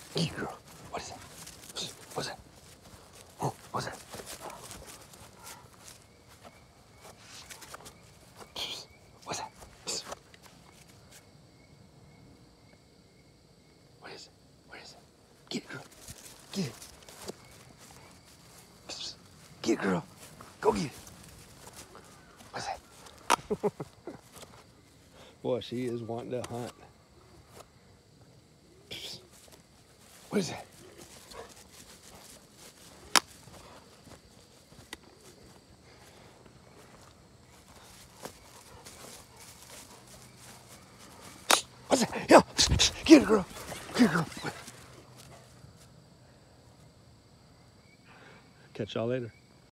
Hey, girl. What is that? What's that? Oh, what's that? What's that? What is it? What is it? Get it, girl. Get it. Get it, girl. Go get it. What's that? Boy, she is wanting to hunt. What is that? What's that? Yeah. Get it, girl. Get it, girl. Catch y'all later.